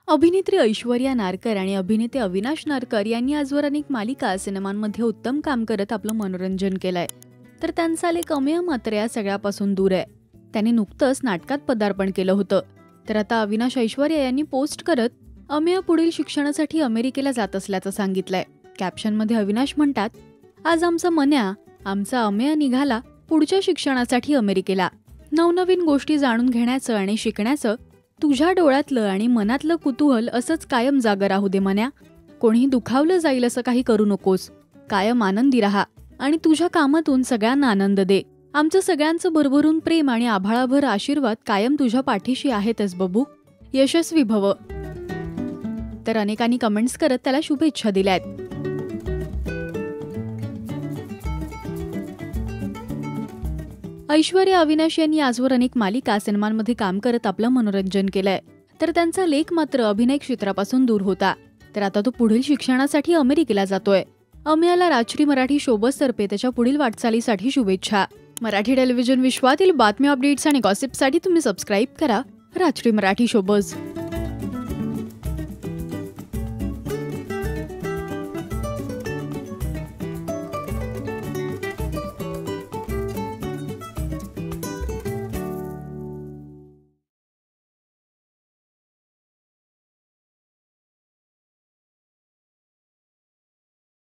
अभिनेत्री ऐश्वर्या नारकर आणि अभिनेते अविनाश नारकर यांनी आजवर अनेक मालिका सिनेमांमध्ये उत्तम काम करत आपलं मनोरंजन केलंय. तर त्यांचा लेक अमेय मात्र या सगळ्यापासून दूर आहे. त्यांनी नुकतंच नाटकात पदार्पण केलं होतं. तर आता अविनाश ऐश्वर्या यांनी पोस्ट करत अमेय पुढील शिक्षणासाठी अमेरिकेला जात असल्याचं सांगितलंय. कॅप्शनमध्ये अविनाश म्हणतात, आज आमचा अमेय निघाला पुढच्या शिक्षणासाठी अमेरिकेला. नवनवीन गोष्टी जाणून घेण्याचं आणि शिकण्याचं तुझ्या डोळ्यातलं आणि मनातलं कुतूहल असंच कायम जागं राहू दे मन्या. कोणी दुखावलं जाईल असं काही करू नकोस. कायम आनंदी राहा आणि तुझ्या कामातून सगळ्यांना आनंद दे. आमचं सगळ्यांचं भरभरून प्रेम आणि आभाळाभर आशीर्वाद कायम तुझ्या पाठीशी आहेतच बबू. यशस्वी भव. तर अनेकांनी कमेंट्स करत त्याला शुभेच्छा दिल्यात. ऐश्वर्या अविनाश यांनी आजवर अनेक मालिका सिनेमांमध्ये काम करत आपलं मनोरंजन केलंय. तर त्यांचा लेक मात्र अभिनय क्षेत्रापासून दूर होता. तर आता तो पुढील शिक्षणासाठी अमेरिकेला जातोय. अमेयाला राजश्री मराठी शोबज तर्फे त्याच्या पुढील वाटचालीसाठी शुभेच्छा. मराठी टेलिव्हिजन विश्वातील बातम्या, अपडेट्स आणि गॉसिपसाठी तुम्ही सबस्क्राईब करा राजश्री मराठी शोबज.